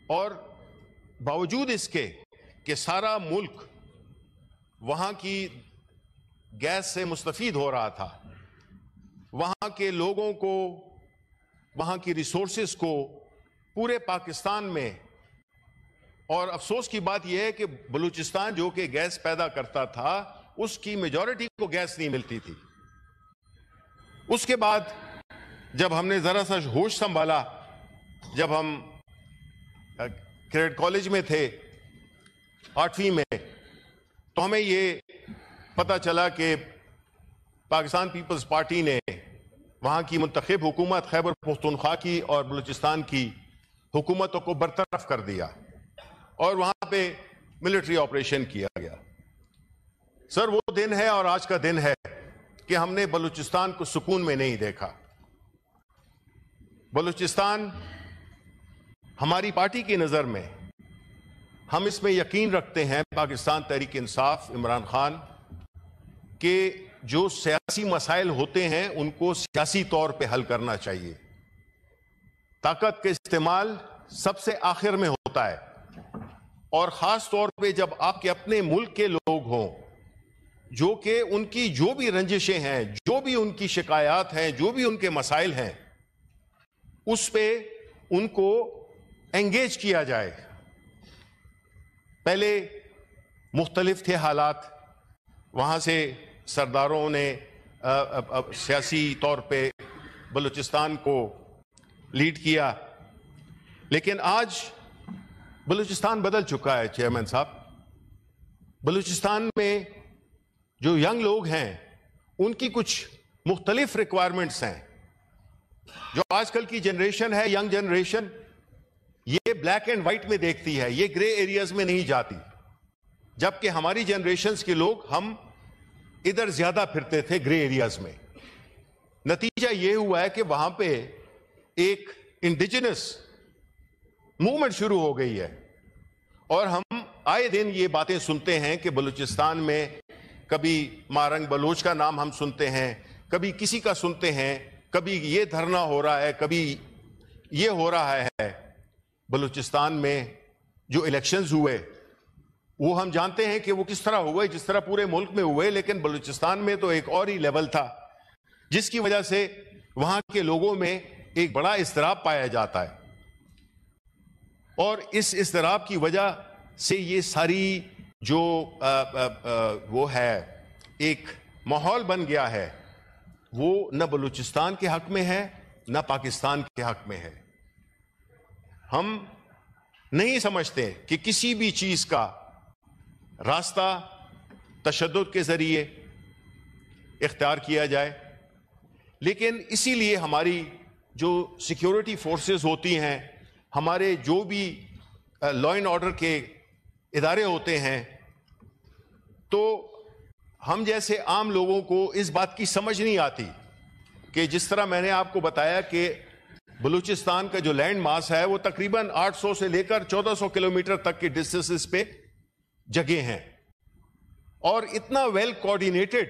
اور باوجود اس کے کہ سارا ملک وہاں کی گیس سے مستفید ہو رہا تھا، وہاں کے لوگوں کو، وہاں کی ریسورسز کو پورے پاکستان میں، اور افسوس کی بات یہ ہے کہ بلوچستان جو کہ گیس پیدا کرتا تھا اس کی میجورٹی کو گیس نہیں ملتی تھی۔ اس کے بعد جب ہم نے ذرا سا ہوش سنبھالا، جب ہم کریڈٹ کالج میں تھے 8ویں میں، تو ہمیں یہ پتہ چلا کہ پاکستان پیپلز پارٹی نے وہاں کی منتخب حکومت خیبر پختونخوا کی اور بلوچستان کی حکومتوں کو برطرف کر دیا اور وہاں پہ ملٹری آپریشن کیا گیا۔ سر، وہ دن ہے اور آج کا دن ہے کہ ہم نے بلوچستان کو سکون میں نہیں دیکھا۔ بلوچستان ہماری پارٹی کی نظر میں، ہم اس میں یقین رکھتے ہیں، پاکستان تحریک انصاف عمران خان، کہ جو سیاسی مسائل ہوتے ہیں ان کو سیاسی طور پہ حل کرنا چاہیے۔ طاقت کا استعمال سب سے آخر میں ہوتا ہے، اور خاص طور پہ جب آپ کے اپنے ملک کے لوگ ہوں جو کہ ان کی جو بھی رنجشیں ہیں، جو بھی ان کی شکایات ہیں، جو بھی ان کے مسائل ہیں، اس پہ ان کو انگیج کیا جائے۔ پہلے مختلف تھے حالات، وہاں سے سرداروں نے سیاسی طور پہ بلوچستان کو لیڈ کیا، لیکن آج بلوچستان بدل چکا ہے چیئرمین صاحب۔ بلوچستان میں جو ینگ لوگ ہیں ان کی کچھ مختلف ریکوائرمنٹس ہیں۔ جو آج کل کی جنریشن ہے، ینگ جنریشن، یہ بلیک اینڈ وائٹ میں دیکھتی ہے، یہ گرے ایریاز میں نہیں جاتی، جبکہ ہماری جنریشنز کے لوگ ہم ادھر زیادہ پھرتے تھے گرے ایریاز میں۔ نتیجہ یہ ہوا ہے کہ وہاں پہ ایک انڈیجنس موومنٹ شروع ہو گئی ہے، اور ہم آئے دن یہ باتیں سنتے ہیں کہ بلوچستان میں کبھی مارنگ بلوچ کا نام ہم سنتے ہیں، کبھی کسی کا سنتے ہیں، کبھی یہ دھرنا ہو رہا ہے، کبھی یہ ہو رہا ہے۔ بلوچستان میں جو الیکشنز ہوئے وہ ہم جانتے ہیں کہ وہ کس طرح ہوئے، جس طرح پورے ملک میں ہوئے، لیکن بلوچستان میں تو ایک اور ہی لیول تھا، جس کی وجہ سے وہاں کے لوگوں میں ایک بڑا اضطراب پایا جاتا ہے، اور اس اضطراب کی وجہ سے یہ ساری جو وہ ہے ایک ماحول بن گیا ہے، وہ نہ بلوچستان کے حق میں ہے نہ پاکستان کے حق میں ہے۔ ہم نہیں سمجھتے کہ کسی بھی چیز کا راستہ تشدد کے ذریعے اختیار کیا جائے، لیکن اسی لیے ہماری جو سیکیورٹی فورسز ہوتی ہیں، ہمارے جو بھی لا اینڈ آرڈر کے ادارے ہوتے ہیں، تو ہم جیسے عام لوگوں کو اس بات کی سمجھ نہیں آتی کہ جس طرح میں نے آپ کو بتایا کہ بلوچستان کا جو لینڈ ماس ہے وہ تقریباً 800 سے لے کر 1400 کلومیٹر تک کے ڈسٹینسز پہ جگہ ہیں، اور اتنا ویل کوآرڈینیٹڈ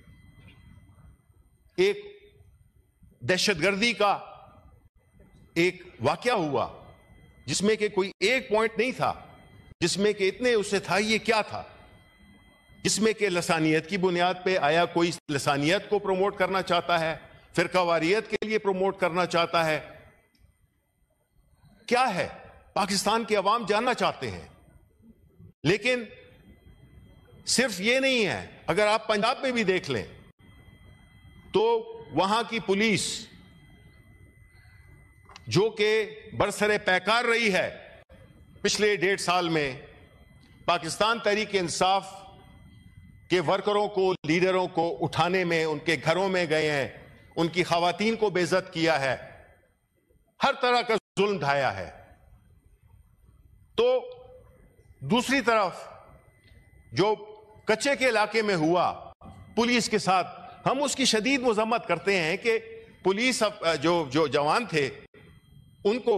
ایک دہشت گردی کا ایک واقعہ ہوا جس میں کہ کوئی ایک پوائنٹ نہیں تھا جس میں کہ اتنے اسے تھا یہ کیا تھا، جس میں کہ لسانیت کی بنیاد پہ آیا، کوئی لسانیت کو پروموٹ کرنا چاہتا ہے، فرقہ واریت کے لیے پروموٹ کرنا چاہتا ہے۔ کیا ہے پاکستان کے عوام جاننا چاہتے ہیں، لیکن صرف یہ نہیں ہے۔ اگر آپ پنجاب میں بھی دیکھ لیں تو وہاں کی پولیس جو کہ برسر پیکار رہی ہے پچھلے 1.5 سال میں، پاکستان تحریک انصاف کے ورکروں کو، لیڈروں کو اٹھانے میں ان کے گھروں میں گئے ہیں، ان کی خواتین کو بے عزت کیا ہے، ہر طرح کا ظلم ڈھایا ہے۔ تو دوسری طرف جو کچے کے علاقے میں ہوا پولیس کے ساتھ، ہم اس کی شدید مذمت کرتے ہیں کہ پولیس جو جوان تھے ان کو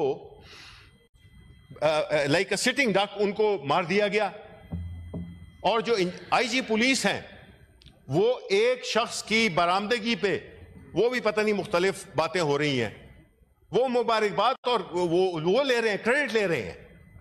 لائک اے سٹنگ ڈک ان کو مار دیا گیا، اور جو آئی جی پولیس ہیں وہ ایک شخص کی برآمدگی پہ وہ بھی پتہ نہیں مختلف باتیں ہو رہی ہیں، وہ مبارکباد اور وہ لے رہے ہیں، کریڈٹ لے رہے ہیں،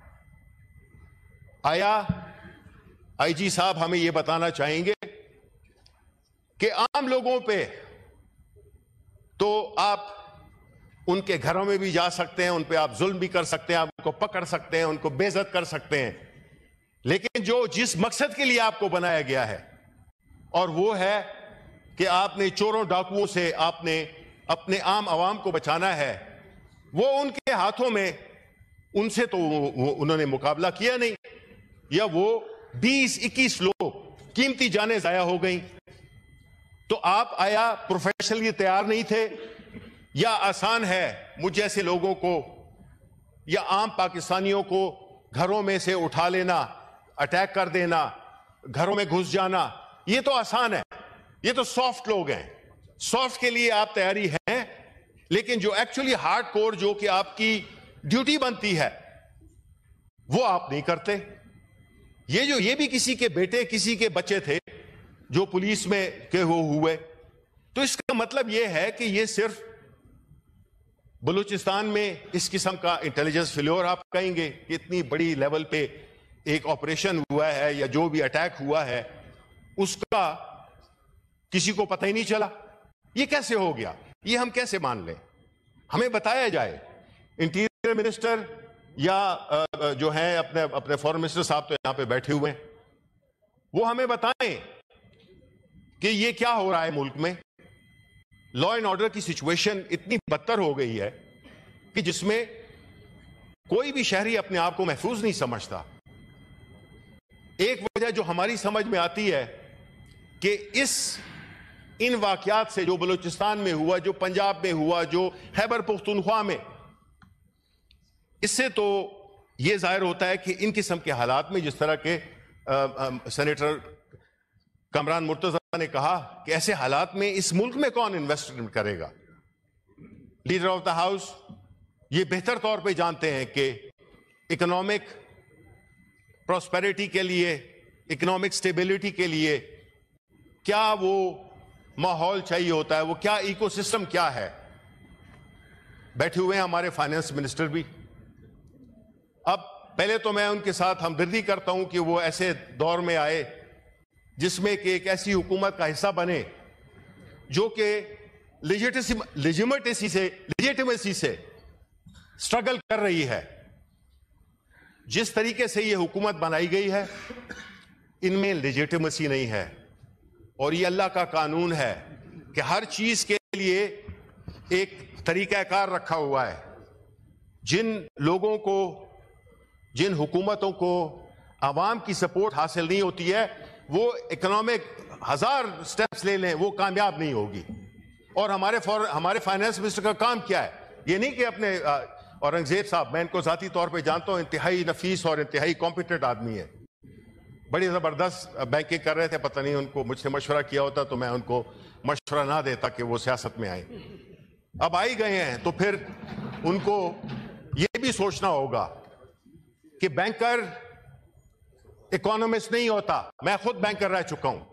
آیا آئی جی صاحب ہمیں یہ بتانا چاہیں گے کہ عام لوگوں پہ تو آپ ان کے گھروں میں بھی جا سکتے ہیں, ان پہ آپ ظلم بھی کر سکتے ہیں, آپ ان کو پکڑ سکتے ہیں, ان کو بے عزت کر سکتے ہیں, لیکن جس مقصد کے لیے آپ کو بنایا گیا ہے, اور وہ ہے کہ آپ نے چوروں ڈاکوؤں سے آپ نے اپنے عام عوام کو بچانا ہے, وہ ان کے ہاتھوں میں, ان سے تو انہوں نے مقابلہ کیا نہیں, یا وہ 20-21 لوگ قیمتی جانیں ضائع ہو گئیں. تو آپ آیا پروفیشنلی تیار نہیں تھے, یا آسان ہے مجھ جیسے لوگوں کو یا عام پاکستانیوں کو گھروں میں سے اٹھا لینا, اٹیک کر دینا, گھروں میں گھس جانا, یہ تو آسان ہے, یہ تو سافٹ لوگ ہیں, سافٹ کے لیے آپ تیاری ہیں, لیکن جو ایکچولی ہارڈ کور جو کہ آپ کی ڈیوٹی بنتی ہے وہ آپ نہیں کرتے. یہ بھی کسی کے بیٹے, کسی کے بچے تھے جو پولیس میں کے ہوئے, تو اس کا مطلب یہ ہے کہ یہ صرف بلوچستان میں اس قسم کا انٹیلیجنس فیلور آپ کہیں گے کہ اتنی بڑی لیول پہ ایک آپریشن ہوا ہے یا جو بھی اٹیک ہوا ہے اس کا کسی کو پتہ ہی نہیں چلا, یہ کیسے ہو گیا؟ یہ ہم کیسے مان لیں؟ ہمیں بتایا جائے. انٹیریئر منسٹر یا جو ہیں اپنے فارن منسٹر صاحب تو یہاں پہ بیٹھے ہوئے ہیں, وہ ہمیں بتائیں کہ یہ کیا ہو رہا ہے ملک میں. لا اینڈ آرڈر کی سچویشن اتنی بدتر ہو گئی ہے کہ جس میں کوئی بھی شہری اپنے آپ کو محفوظ نہیں سمجھتا. ایک وجہ جو ہماری سمجھ میں آتی ہے کہ ان واقعات سے جو بلوچستان میں ہوا, جو پنجاب میں ہوا, جو خیبر پختونخوا میں, اس سے تو یہ ظاہر ہوتا ہے کہ ان قسم کے حالات میں جس طرح کے سینیٹر کامران مرتضی نے کہا کہ ایسے حالات میں اس ملک میں کون انویسٹمنٹ کرے گا. لیڈر آف دا ہاؤس یہ بہتر طور پہ جانتے ہیں کہ اکنامک پراسپیرٹی کے لیے, اکنامک سٹیبلٹی کے لیے کیا وہ ماحول چاہیے ہوتا ہے, وہ کیا ایکو سسٹم کیا ہے. بیٹھے ہوئے ہیں ہمارے فائنانس منسٹر بھی. اب پہلے تو میں ان کے ساتھ ہمدردی کرتا ہوں کہ وہ ایسے دور میں آئے جس میں کہ ایک ایسی حکومت کا حصہ بنے جو کہ لیجیٹمیسی سے سٹرگل کر رہی ہے. جس طریقے سے یہ حکومت بنائی گئی ہے ان میں لیجیٹمیسی نہیں ہے, اور یہ اللہ کا قانون ہے کہ ہر چیز کے لیے ایک طریقہ کار رکھا ہوا ہے. جن لوگوں کو, جن حکومتوں کو عوام کی سپورٹ حاصل نہیں ہوتی ہے وہ اکنامک 1000 سٹیپس لے لیں وہ کامیاب نہیں ہوگی. اور ہمارے فائنانس منسٹر کا کام کیا ہے؟ یہ نہیں کہ اپنے اورنگزیب صاحب, میں ان کو ذاتی طور پہ جانتا ہوں, انتہائی نفیس اور انتہائی کمپیٹنٹ آدمی ہے, بڑی زبردست بینکنگ کر رہے تھے, پتہ نہیں ان کو مجھ سے مشورہ کیا ہوتا تو میں ان کو مشورہ نہ دیتا کہ وہ سیاست میں آئیں. اب آئی گئے ہیں تو پھر ان کو یہ بھی سوچنا ہوگا کہ بینکر اکانومسٹ نہیں ہوتا. میں خود بینکر رہ چکا ہوں.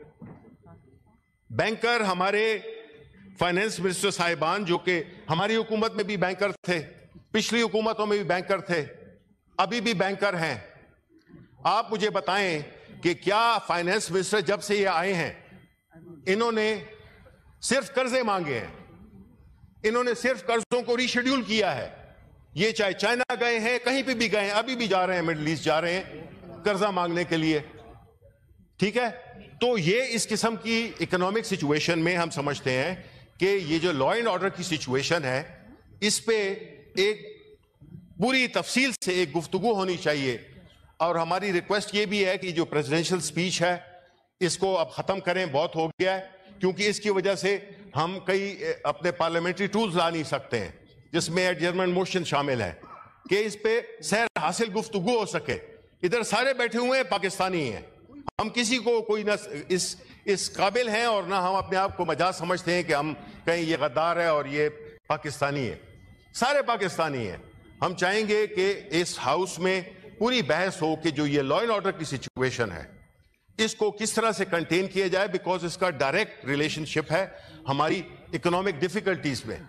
بینکر ہمارے فائنانس منسٹر صاحبان جو کہ ہماری حکومت میں بھی بینکر تھے, پچھلی حکومتوں میں بھی بینکر تھے, ابھی بھی بینکر ہیں. آپ مجھے بتائیں کہ کیا فائنانس منسٹر جب سے یہ آئے ہیں انہوں نے صرف قرضے مانگے ہیں, انہوں نے صرف قرضوں کو ری شیڈیول کیا ہے. یہ چاہے چائنا گئے ہیں, کہیں پہ بھی گئے ہیں, ابھی بھی جا رہے ہیں مڈل ایسٹ جا رہے ہیں قرضہ مانگنے کے لیے. ٹھیک ہے, تو یہ اس قسم کی اکنامک سچویشن میں ہم سمجھتے ہیں کہ یہ جو لا اینڈ آرڈر کی سچویشن ہے اس پہ ایک پوری تفصیل سے ایک گفتگو ہونی چاہیے. اور ہماری ریکویسٹ یہ بھی ہے کہ جو پریزیڈنشل سپیچ ہے اس کو اب ختم کریں, بہت ہو گیا ہے, کیونکہ اس کی وجہ سے ہم کئی اپنے پارلیمنٹری ٹولز لا نہیں سکتے ہیں جس میں ایڈجرمنٹ موشن شامل ہے کہ اس پہ سیر حاصل گفتگو ہو سکے. ادھر سارے بیٹھے ہوئے ہیں پاکستانی ہیں, ہم کسی کو کوئی نہ اس قابل ہیں اور نہ ہم اپنے آپ کو مجاز سمجھتے ہیں کہ ہم کہیں یہ غدار ہے اور یہ پاکستانی ہے. سارے پاکستانی ہیں. ہم چاہیں گے کہ اس ہاؤس میں پوری بحث ہو کہ جو یہ لا اینڈ آرڈر کی سچویشن ہے اس کو کس طرح سے کنٹین کیا جائے, بیکاز اس کا ڈائریکٹ ریلیشن شپ ہے ہماری اکنامک ڈیفیکلٹیز میں.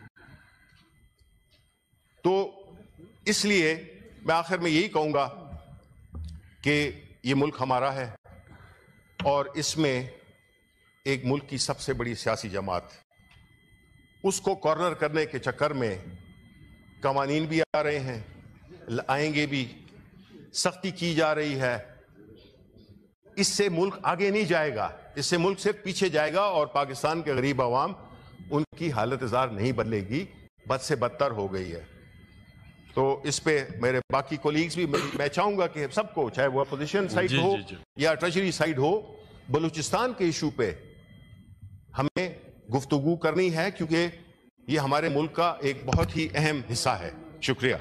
تو اس لیے میں آخر میں یہی کہوں گا کہ یہ ملک ہمارا ہے اور اس میں ایک ملک کی سب سے بڑی سیاسی جماعت، اس کو کارنر کرنے کے چکر میں قوانین بھی آ رہے ہیں، آئیں گے بھی، سختی کی جا رہی ہے. اس سے ملک آگے نہیں جائے گا، اس سے ملک صرف پیچھے جائے گا اور پاکستان کے غریب عوام ان کی حالت زار نہیں بدلے گی، بد سے بدتر ہو گئی ہے. تو اس پہ میرے باقی کولیگز بھی، میں چاہوں گا کہ سب کو، چاہے وہ اپوزیشن سائڈ ہو یا ٹریجری سائڈ ہو، بلوچستان کے ایشو پہ ہمیں گفتگو کرنی ہے کیونکہ یہ ہمارے ملک کا ایک بہت ہی اہم حصہ ہے. شکریہ.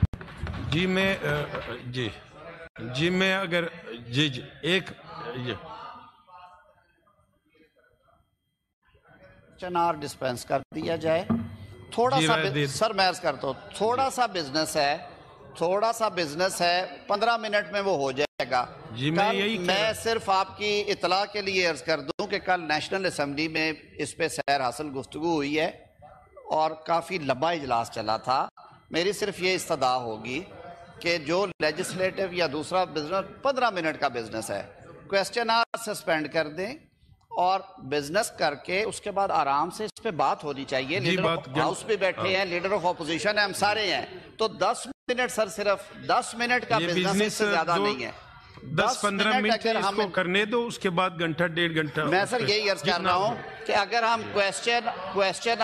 جی میں اگر ایک چنار ڈسپینس کر دیا جائے. تھوڑا سا سر میں عرض کرتا ہوں، تھوڑا سا بزنس ہے 15 منٹ میں وہ ہو جائے گا. میں صرف آپ کی اطلاع کے لیے عرض کر دوں کہ کل نیشنل اسمبلی میں اس پہ سیر حاصل گفتگو ہوئی ہے اور کافی لمبا اجلاس چلا تھا. میری صرف یہ استدعا ہوگی کہ جو لیجسلیٹو یا دوسرا بزنس 15 منٹ کا بزنس ہے، کویسچن آر سسپینڈ کر دیں اور بزنس کر کے اس کے بعد آرام سے اس پہ بات ہونی چاہیے. لیڈر آف ہاؤس بھی بیٹھے ہیں، لیڈر آف اپوزیشن ہیں، ہم سارے ہیں. تو 10 منٹ سر، صرف 10 منٹ کا بزنس اس سے زیادہ نہیں ہے. 10-15 منٹ اس کو کرنے دو، اس کے بعد گھنٹہ 1.5 گھنٹہ. میں سر یہی عرض کر رہا ہوں کہ اگر ہم کویسچن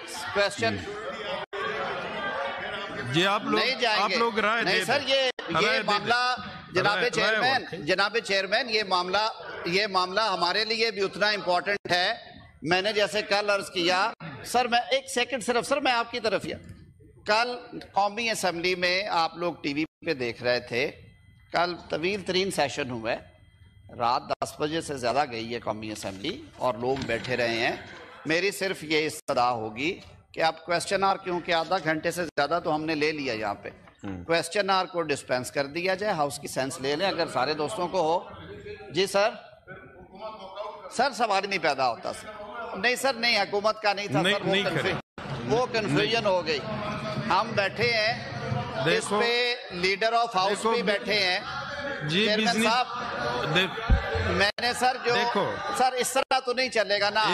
جی آپ لوگ رائے دیں. نہیں سر، یہ معاملہ جناب چیئرمین یہ معاملہ ہمارے لیے بھی اتنا امپورٹنٹ ہے. میں نے جیسے کل عرض کیا سر، میں ایک سیکنڈ صرف سر، میں آپ کی طرف کل قومی اسمبلی میں آپ لوگ ٹی وی پہ دیکھ رہے تھے، کل طویل ترین سیشن ہوا ہے، رات 10 بجے سے زیادہ گئی ہے قومی اسمبلی اور لوگ بیٹھے رہے ہیں. میری صرف یہ استدعا ہوگی کہ آپ کویسچن آر، کیونکہ آدھا گھنٹے سے زیادہ تو ہم نے لے لیا یہاں پہ، کویسچن آر کو ڈسپینس کر دیا جائے. ہاؤس کی سینس لے لیں اگر سارے دوستوں کو ہو. جی سر سوال نہیں پیدا ہوتا سر. نہیں سر، نہیں، حکومت کا نہیں تھا، وہ کنفیوژن ہو گئی. ہم بیٹھے ہیں اس پہ، لیڈر آف ہاؤس بھی بیٹھے ہیں. چیئرمین صاحب، میں نے سر سر اس طرح تو نہیں چلے گا نا.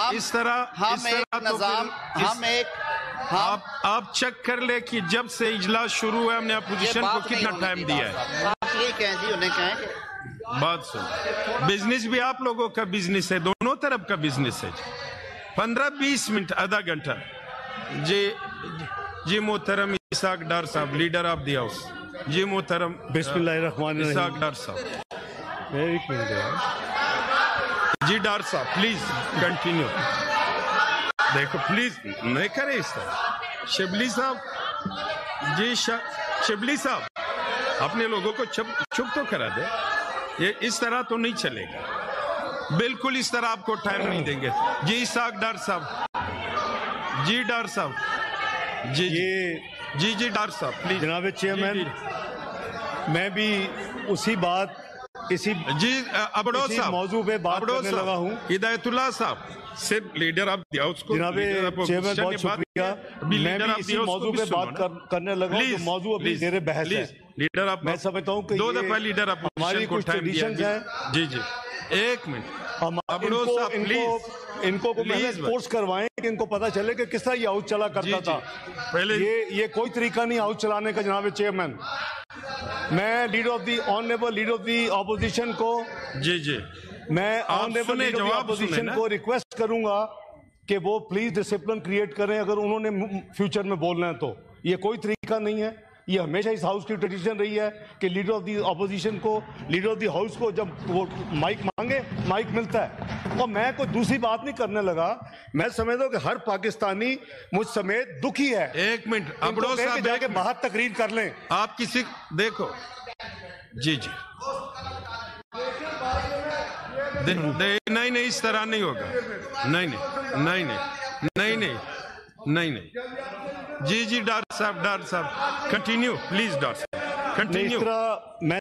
آپ چیک کر لیں کہ جب سے اجلاس شروع ہوا ہم نے اپوزیشن کو کتنا ٹائم دیا ہے. آپ یہ کہیں جی، انہیں کہیں کہ بات سن، بزنس بھی آپ لوگوں کا بزنس ہے، دونوں طرف کا بزنس ہے. 15-20 منٹ، آدھا گھنٹہ. جی محترم اسحاق ڈار صاحب، لیڈر آف دی ہاؤس. جی محترم بسم اللہ الرحمن الرحیم. اسحاق ڈار صاحب. ایک منٹ. جی ڈار صاحب پلیز کنٹینیو. دیکھو پلیز نہیں کریں اس طرح. شبلی صاحب، جی شبلی صاحب اپنے لوگوں کو چپ تو کرا دے. یہ اس طرح تو نہیں چلے گا، بالکل اس طرح آپ کو ٹائم نہیں دیں گے. جی اسحاق ڈار صاحب. جی ڈار صاحب. جی ڈار صاحب پلیز. جناب چیئرمین، میں بھی اسی موضوع پہ بات کرنے لگا ہوں. ہدایت اللہ صاحب، صرف لیڈر آف دی ہاؤس کو. جناب چیئرمین بہت شکریہ. میں بھی اسی موضوع پہ بات کرنے لگا ہوں. موضوع ابھی زیر بحث ہے. لیڈر آپ، میں سمجھتا ہوں کہ 2 دفعہ لیڈر آپ ہماری کچھ ٹریڈیشنز ہیں. جی ایک منٹ. ان کو فورس کروائیں کہ ان کو پتا چلے کہ کس طرح یہ ہاؤس چلا کرتا تھا. یہ کوئی طریقہ نہیں ہاؤس چلانے کا. جناب چیئرمین، میں لیڈر آف دی اپوزیشن کو میں honourable leader of the opposition کو ریکویسٹ کروں گا کہ وہ پلیز ڈسپلن کریٹ کریں اگر انہوں نے فیوچر میں بولنا ہے تو. یہ کوئی طریقہ نہیں ہے. یہ ہمیشہ اس ہاؤس کی ٹریڈیشن رہی ہے کہ لیڈر آف دی اپوزیشن کو، لیڈر آف دی ہاؤس کو جب وہ مائک مانگے مائک ملتا ہے. اور میں کوئی دوسری بات نہیں کرنے لگا. میں سمجھتا ہوں کہ ہر پاکستانی مجھ سمیت دکھی ہے. ایک منٹ، ابڑو صاحب جا کے باہر تقریر کر لیں. آپ کسی دیکھو. جی نہیں اس طرح نہیں ہوگا. نہیں. جی ڈار صاحب کنٹینیو پلیز. ڈار صاحب کنٹینیو. اس طرح میں